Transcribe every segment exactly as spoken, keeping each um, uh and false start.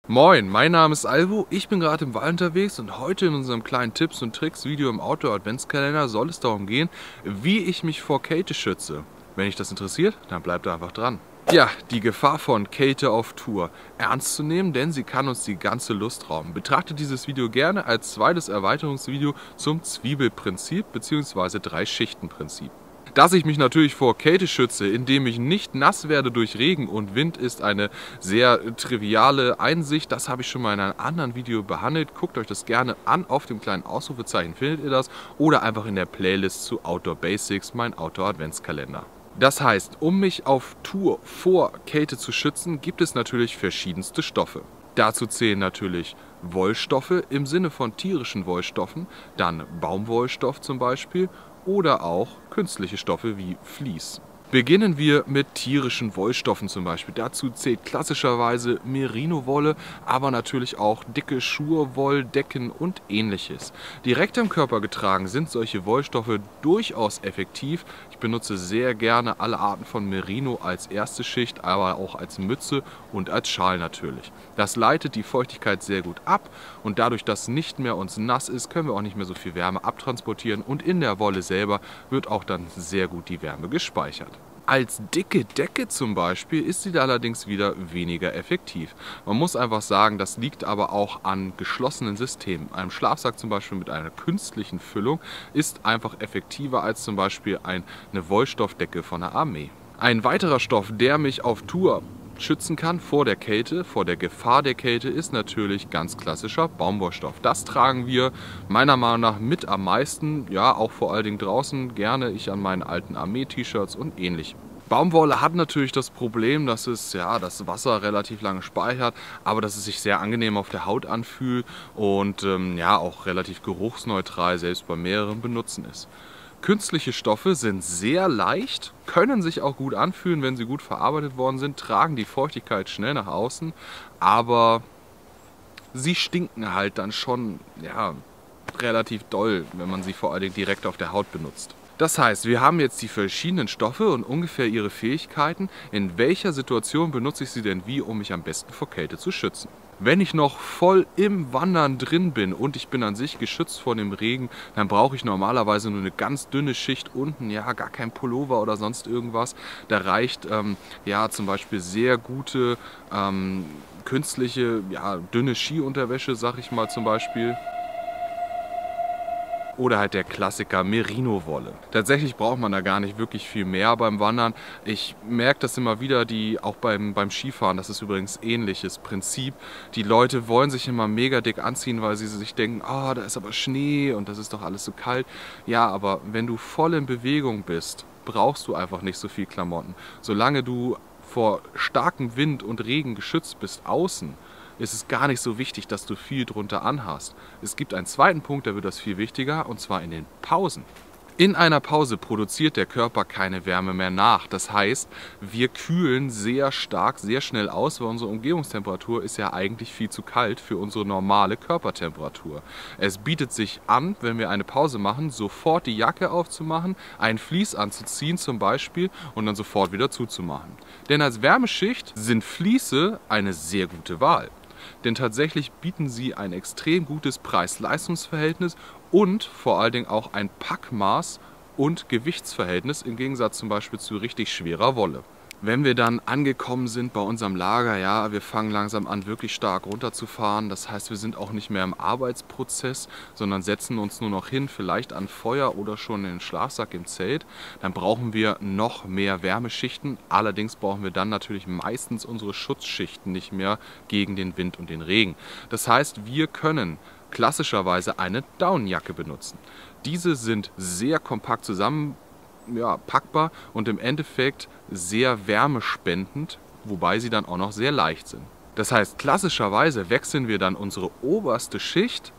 Moin, mein Name ist Alvo, ich bin gerade im Wald unterwegs und heute in unserem kleinen Tipps und Tricks Video im Outdoor Adventskalender soll es darum gehen, wie ich mich vor Kälte schütze. Wenn dich das interessiert, dann bleibt einfach dran. Ja, die Gefahr von Kälte auf Tour ernst zu nehmen, denn sie kann uns die ganze Lust rauben. Betrachtet dieses Video gerne als zweites Erweiterungsvideo zum Zwiebelprinzip bzw. Drei-Schichten-Prinzip. Dass ich mich natürlich vor Kälte schütze, indem ich nicht nass werde durch Regen und Wind, ist eine sehr triviale Einsicht. Das habe ich schon mal in einem anderen Video behandelt. Guckt euch das gerne an. Auf dem kleinen Ausrufezeichen findet ihr das oder einfach in der Playlist zu Outdoor Basics, mein Outdoor Adventskalender. Das heißt, um mich auf Tour vor Kälte zu schützen, gibt es natürlich verschiedenste Stoffe. Dazu zählen natürlich Wollstoffe im Sinne von tierischen Wollstoffen, dann Baumwollstoff zum Beispiel oder auch künstliche Stoffe wie Vlies. Beginnen wir mit tierischen Wollstoffen zum Beispiel. Dazu zählt klassischerweise Merino-Wolle, aber natürlich auch dicke Schuhe, Wolldecken und ähnliches. Direkt am Körper getragen sind solche Wollstoffe durchaus effektiv. Ich benutze sehr gerne alle Arten von Merino als erste Schicht, aber auch als Mütze und als Schal natürlich. Das leitet die Feuchtigkeit sehr gut ab und dadurch, dass nicht mehr uns nass ist, können wir auch nicht mehr so viel Wärme abtransportieren und in der Wolle selber wird auch dann sehr gut die Wärme gespeichert. Als dicke Decke zum Beispiel ist sie allerdings wieder weniger effektiv. Man muss einfach sagen, das liegt aber auch an geschlossenen Systemen. Ein Schlafsack zum Beispiel mit einer künstlichen Füllung ist einfach effektiver als zum Beispiel eine Wollstoffdecke von der Armee. Ein weiterer Stoff, der mich auf Tour schützen kann vor der Kälte, vor der Gefahr der Kälte, ist natürlich ganz klassischer Baumwollstoff. Das tragen wir meiner Meinung nach mit am meisten, ja auch vor allen Dingen draußen, gerne ich an meinen alten Armee-T-Shirts und ähnlichem. Baumwolle hat natürlich das Problem, dass es ja das Wasser relativ lange speichert, aber dass es sich sehr angenehm auf der Haut anfühlt und ähm, ja auch relativ geruchsneutral selbst bei mehreren Benutzen ist. Künstliche Stoffe sind sehr leicht, können sich auch gut anfühlen, wenn sie gut verarbeitet worden sind, tragen die Feuchtigkeit schnell nach außen, aber sie stinken halt dann schon ja, relativ doll, wenn man sie vor allen Dingen direkt auf der Haut benutzt. Das heißt, wir haben jetzt die verschiedenen Stoffe und ungefähr ihre Fähigkeiten. In welcher Situation benutze ich sie denn wie, um mich am besten vor Kälte zu schützen? Wenn ich noch voll im Wandern drin bin und ich bin an sich geschützt vor dem Regen, dann brauche ich normalerweise nur eine ganz dünne Schicht unten, ja gar kein Pullover oder sonst irgendwas. Da reicht ähm, ja zum Beispiel sehr gute ähm, künstliche, ja dünne Skiunterwäsche, sag ich mal zum Beispiel. Oder halt der Klassiker Merino-Wolle. Tatsächlich braucht man da gar nicht wirklich viel mehr beim Wandern. Ich merke das immer wieder, die, auch beim, beim Skifahren, das ist übrigens ähnliches Prinzip. Die Leute wollen sich immer mega dick anziehen, weil sie sich denken, ah, oh, da ist aber Schnee und das ist doch alles so kalt. Ja, aber wenn du voll in Bewegung bist, brauchst du einfach nicht so viel Klamotten. Solange du vor starkem Wind und Regen geschützt bist außen, ist es gar nicht so wichtig, dass du viel drunter anhast. Es gibt einen zweiten Punkt, da wird das viel wichtiger, und zwar in den Pausen. In einer Pause produziert der Körper keine Wärme mehr nach. Das heißt, wir kühlen sehr stark, sehr schnell aus, weil unsere Umgebungstemperatur ist ja eigentlich viel zu kalt für unsere normale Körpertemperatur. Es bietet sich an, wenn wir eine Pause machen, sofort die Jacke aufzumachen, ein Vlies anzuziehen zum Beispiel und dann sofort wieder zuzumachen. Denn als Wärmeschicht sind Vliese eine sehr gute Wahl. Denn tatsächlich bieten sie ein extrem gutes Preis-Leistungs-Verhältnis und vor allen Dingen auch ein Packmaß und Gewichtsverhältnis im Gegensatz zum Beispiel zu richtig schwerer Wolle. Wenn wir dann angekommen sind bei unserem Lager, ja, wir fangen langsam an, wirklich stark runterzufahren. Das heißt, wir sind auch nicht mehr im Arbeitsprozess, sondern setzen uns nur noch hin, vielleicht an Feuer oder schon in den Schlafsack im Zelt. Dann brauchen wir noch mehr Wärmeschichten. Allerdings brauchen wir dann natürlich meistens unsere Schutzschichten nicht mehr gegen den Wind und den Regen. Das heißt, wir können klassischerweise eine Daunenjacke benutzen. Diese sind sehr kompakt zusammen Ja, packbar und im Endeffekt sehr wärmespendend, wobei sie dann auch noch sehr leicht sind. Das heißt, klassischerweise wechseln wir dann unsere oberste Schicht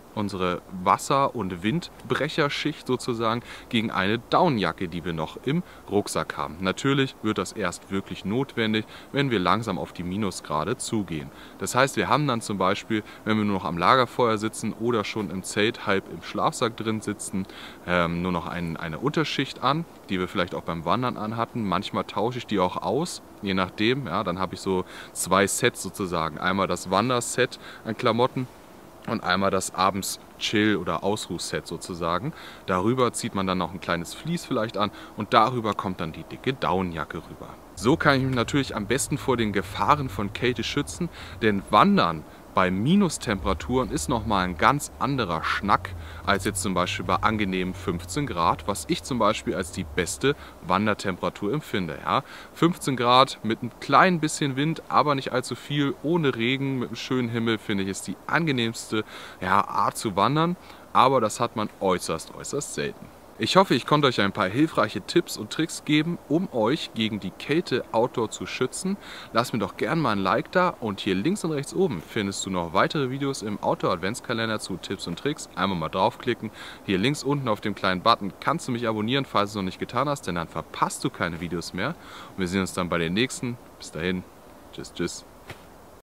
unsere Wasser- und Windbrecherschicht sozusagen gegen eine Daunenjacke, die wir noch im Rucksack haben. Natürlich wird das erst wirklich notwendig, wenn wir langsam auf die Minusgrade zugehen. Das heißt, wir haben dann zum Beispiel, wenn wir nur noch am Lagerfeuer sitzen oder schon im Zelt halb im Schlafsack drin sitzen, ähm, nur noch ein, eine Unterschicht an, die wir vielleicht auch beim Wandern anhatten. Manchmal tausche ich die auch aus, je nachdem. Ja, dann habe ich so zwei Sets sozusagen. Einmal das Wanderset an Klamotten und einmal das abends Chill- oder Ausruhset sozusagen. Darüber zieht man dann noch ein kleines Vlies vielleicht an und darüber kommt dann die dicke Daunenjacke rüber. So kann ich mich natürlich am besten vor den Gefahren von Kälte schützen, denn Wandern bei Minustemperaturen ist nochmal ein ganz anderer Schnack als jetzt zum Beispiel bei angenehmen fünfzehn Grad, was ich zum Beispiel als die beste Wandertemperatur empfinde. Ja? fünfzehn Grad mit ein klein bisschen Wind, aber nicht allzu viel, ohne Regen, mit einem schönen Himmel, finde ich, ist die angenehmste ja, Art zu wandern, aber das hat man äußerst, äußerst selten. Ich hoffe, ich konnte euch ein paar hilfreiche Tipps und Tricks geben, um euch gegen die Kälte outdoor zu schützen. Lasst mir doch gerne mal ein Like da und hier links und rechts oben findest du noch weitere Videos im Outdoor-Adventskalender zu Tipps und Tricks. Einmal mal draufklicken. Hier links unten auf dem kleinen Button kannst du mich abonnieren, falls du es noch nicht getan hast, denn dann verpasst du keine Videos mehr. Und wir sehen uns dann bei den nächsten. Bis dahin. Tschüss, tschüss.